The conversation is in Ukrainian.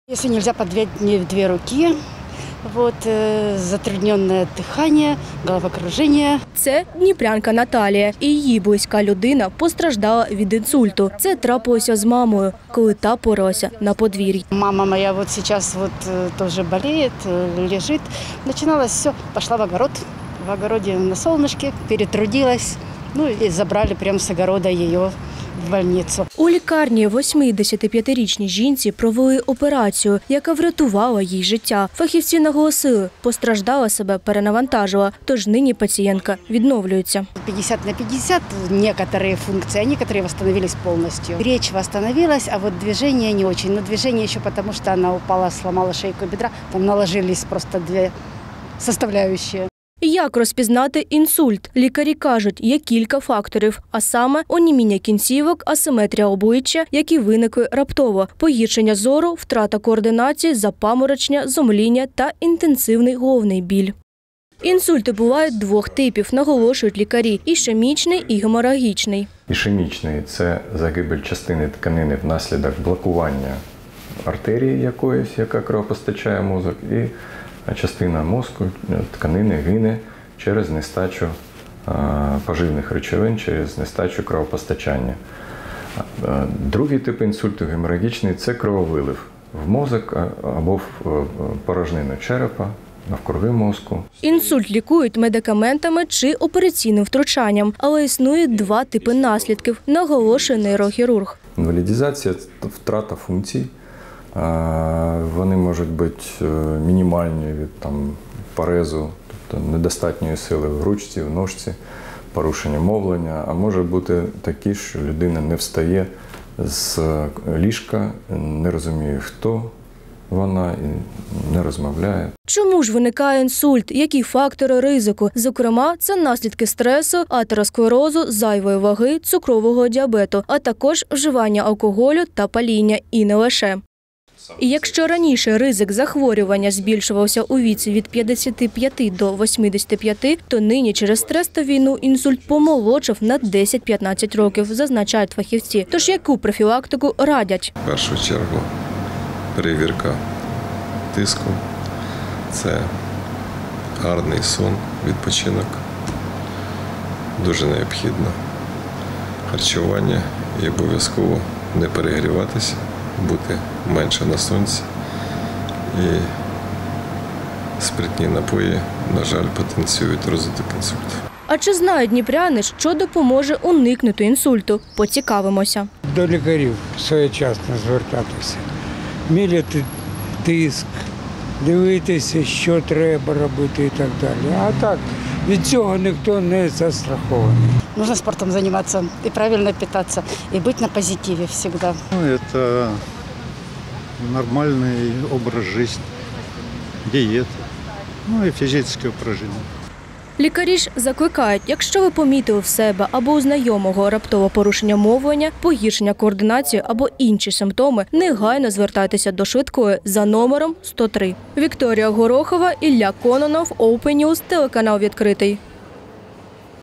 Если нельзя по две руки, затрудненное дыхание, головокружение. Це дніпрянка Наталія. І її близька людина постраждала від інсульту. Це трапилося з мамою, коли та поралася на подвір'ї. Мама моя сейчас тоже болеет, лежит. Начиналось все, пошла в огород. В огороде на солнышке, перетрудилась. И забрали прямо с огорода ее в больницу. У лікарні 85-річній жінці провели операцію, яка врятувала їй життя. Фахівці наголосили, постраждала себе, перенавантажила, тож нині пацієнтка відновлюється. 50/50 некоторые функции, а некоторые восстановились полностью. Речь восстановилась, а вот движение не очень. Но движение еще потому, что она упала, сломала шейку бедра, там наложились просто две составляющие. Як розпізнати інсульт? Лікарі кажуть, є кілька факторів, а саме оніміння кінцівок, асиметрія обличчя, які виникли раптово, погіршення зору, втрата координації, запаморочення, зомління та інтенсивний головний біль. Інсульти бувають двох типів, наголошують лікарі – ішемічний і геморагічний. Ішемічний – це загибель частини тканини внаслідок блокування артерії якоїсь, яка кровопостачає мозок, і частина мозку, тканини гине через нестачу поживних речовин, через нестачу кровопостачання. Другий тип інсульту, геморагічний, це крововилив в мозок або в порожнину черепа, навкруги мозку. Інсульт лікують медикаментами чи операційним втручанням, але існує два типи наслідків, наголошує нейрохірург. Інвалідизація – втрата функцій. Вони можуть бути мінімальні від парезу, тобто недостатньої сили в ручці, в ножці, порушення мовлення, а може бути такі, що людина не встає з ліжка, не розуміє, хто вона і не розмовляє. Чому ж виникає інсульт? Які фактори ризику? Зокрема, це наслідки стресу, атеросклерозу, зайвої ваги, цукрового діабету, а також вживання алкоголю та паління, і не лише. І якщо раніше ризик захворювання збільшувався у віці від 55 до 85, то нині через стрес та війну інсульт помолодшав на 10-15 років, зазначають фахівці. Тож яку профілактику радять? В першу чергу перевірка тиску, це гарний сон, відпочинок, дуже необхідно харчування і обов'язково не перегріватися, бути менше на сонці, і спиртні напої, на жаль, потенціюють розвиток інсульту. А чи знають дніпряни, що допоможе уникнути інсульту? Поцікавимося. До лікарів своєчасно звертатися, міряти тиск, дивитися, що треба робити і так далі. А так, від цього ніхто не застрахований. Нужно спортом заниматься и правильно питаться, и быть на позитиве всегда. Это нормальный образ жизни, диета, и физические упражнения. Лікарі ж закликають, якщо ви помітили в себе або у знайомого раптове порушення мовлення, погіршення координації або інші симптоми, негайно звертайтеся до швидкої за номером 103. Вікторія Горохова, Ілля Кононов, Open News, телеканал «Відкритий».